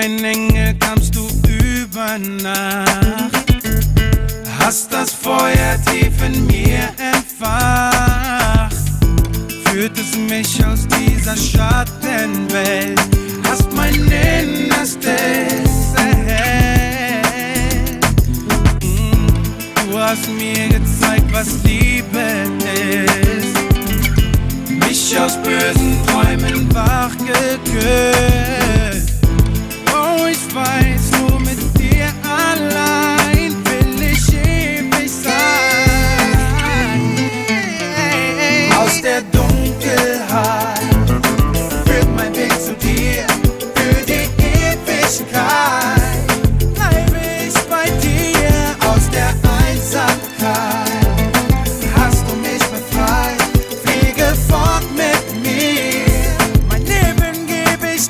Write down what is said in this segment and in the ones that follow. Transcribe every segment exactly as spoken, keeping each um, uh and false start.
ein Engel, kamst du über Nacht, hast das Feuer tief in mir entfacht, führtest mich aus dieser Schattenwelt, hast mein Innerstes erhellt. Du hast mir gezeigt, was Liebe ist, mich aus bösen Träumen wachgeküsst. Oh, ich weiß, nur mit dir allein will ich ewig sein. Aus der Dunkelheit führt mein Weg zu dir, für die Ewigkeit bleibe ich bei dir. Aus der Einsamkeit hast du mich befreit, fliege fort mit mir, mein Leben gebe ich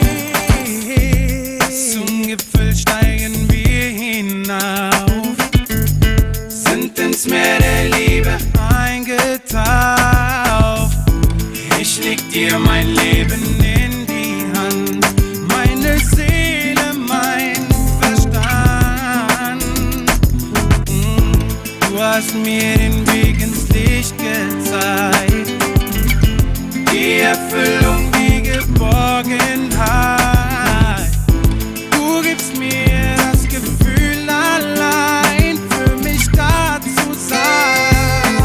dir. Zum Gipfel steigen wir hinauf, sind ins Meer der Liebe eingetaucht. Ich leg dir mein Leben in die Hand, meine Seele, mein Verstand. Du hast mir den Weg ins Licht gezeigt, die Erfüllung, die Geborgenheit. Du gibst mir das Gefühl, allein für mich da zu sein.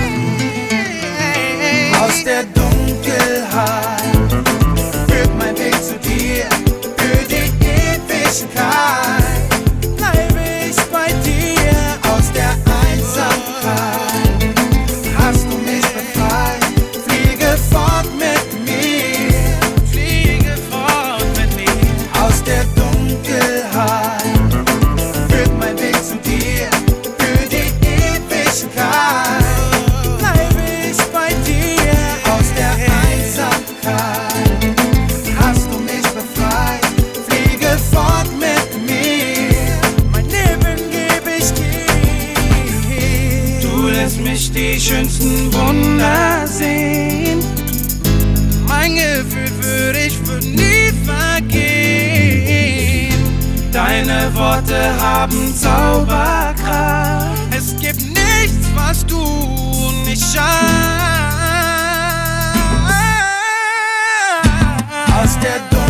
Aus der Dunkelheit führt mein Weg zu dir, für die Ewigkeit bleibe ich bei dir. Aus der Einsamkeit hast du mich befreit, fliege fort mit mir, fliege fort mit mir. Aus der Dunkelheit führt mein Weg zu dir, für die Ewigkeit bleibe ich bei dir. Aus der Einsamkeit hast du mich befreit, fliege fort mit mir, mein Leben gebe ich dir. Du lässt mich die schönsten Wunder sehen, mein Gefühl für dich wird nie vergehen. Deine Worte haben Zauberkraft, es gibt nichts, was du nicht schaffst. Aus der